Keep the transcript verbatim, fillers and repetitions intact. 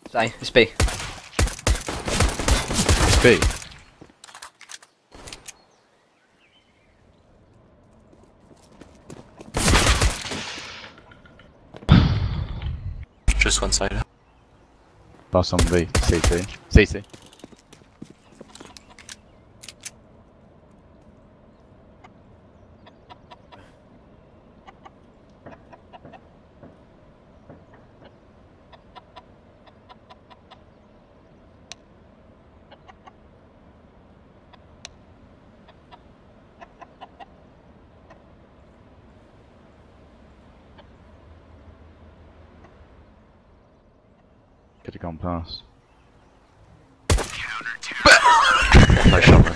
Stay. It's B. B. Just one side. Last on B. C T. C T. Could have gone past. Nice shot.